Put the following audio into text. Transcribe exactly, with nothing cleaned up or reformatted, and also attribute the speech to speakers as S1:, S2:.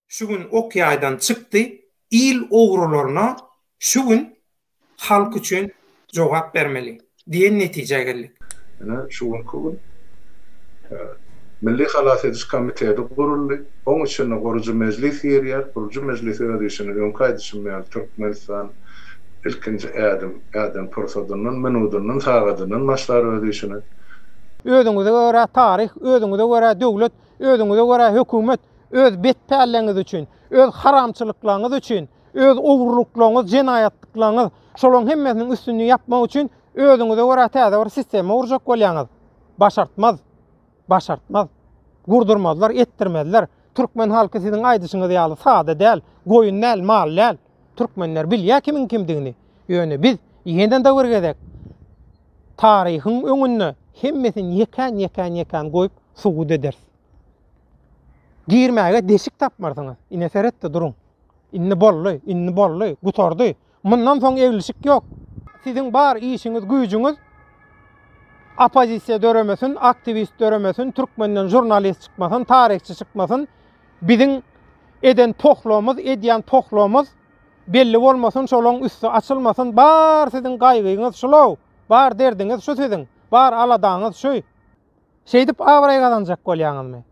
S1: şu gün okyadan çıktı, il oğrularına şu gün halk üçün cevap vermeli diyen netije geldik.
S2: Yani şu gün kugün Milli Halat Ediş Komiteti kuruldu. Onun için kurucu meclis yer, kurucu meclis ödüşünü önkay düşünmeyen Türkmenistan ilkinci Adam, Adam Porsadının, Menudunun, Sağadının maçları ödüşünü.
S3: Özüňize görä tarih, özüňize görä döwlet, özüňize görä hökümet, öz betpälligiňiz üçin, öz haramçylyklaryňyz üçin, öz owurluklaryňyz, jenayatlyklaryňyz, şolaryň hemmesiniň üstünlüği yapmak üçin özüňize görä täze bir sistema urjak bolýaňyz. Başartmaz. Başartmaz. Gurdurmazlar, ettirmezler. Türkmen halky siziň aýdyşyňyz ýaly sade däl, goýun däl, mal däl. Türkmenler bilýär kimin kimdigini. Ýöne biz ýenden de görgedek. Tarihyň öňünde hemmesini yekan yekan yekan goýup suwud eder. Girmäge deşik tapmarsyňyz. Ine seretde durun. Inni bolly, inni bolly, gutardy. Mundan soň evlişik ýok. Siziň bar işiňiz, güýjüňiz opozisiýa döremesin, aktivist döremesin, Türkmenden jurnalist çıkmasın, tarihçi çıkmasın. Bizim eden tohlamız, edýän tohlamız belli bolmasın, şolaryň üstü açylmasın. Bar siziň gaýgyňyz şolaw, bar derdiňiz şu siziň, bar aladaňyz şu. Şeýdip awray gazanjak bolýaňyzmy?